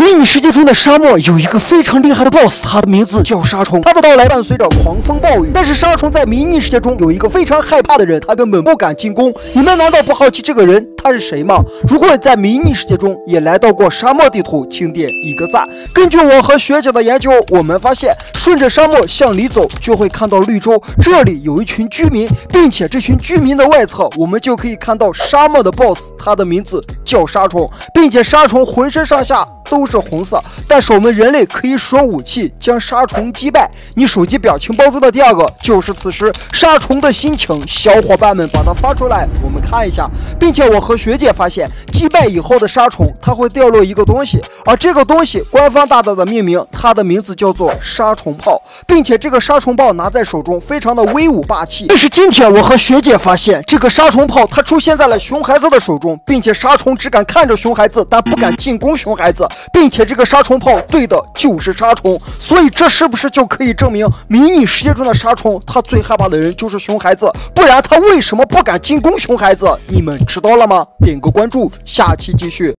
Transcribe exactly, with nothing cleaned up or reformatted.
迷你世界中的沙漠有一个非常厉害的 boss， 他的名字叫沙虫。他的到来伴随着狂风暴雨，但是沙虫在迷你世界中有一个非常害怕的人，他根本不敢进攻。你们难道不好奇这个人他是谁吗？如果你在迷你世界中也来到过沙漠地图，请点一个赞。根据我和学姐的研究，我们发现顺着沙漠向里走，就会看到绿洲，这里有一群居民，并且这群居民的外侧，我们就可以看到沙漠的 boss， 他的名字叫沙虫，并且沙虫浑身上下都是红色，但是我们人类可以使用武器将沙虫击败。你手机表情包中的第二个就是此时沙虫的心情，小伙伴们把它发出来，我们看一下。并且我和学姐发现，击败以后的沙虫它会掉落一个东西，而这个东西官方大大的命名，它的名字叫做沙虫炮，并且这个沙虫炮拿在手中非常的威武霸气。但是今天我和学姐发现，这个沙虫炮它出现在了熊孩子的手中，并且沙虫只敢看着熊孩子，但不敢进攻熊孩子，并且这个沙虫炮对的就是沙虫，所以这是不是就可以证明迷你世界中的沙虫他最害怕的人就是熊孩子？不然他为什么不敢进攻熊孩子？你们知道了吗？点个关注，下期继续。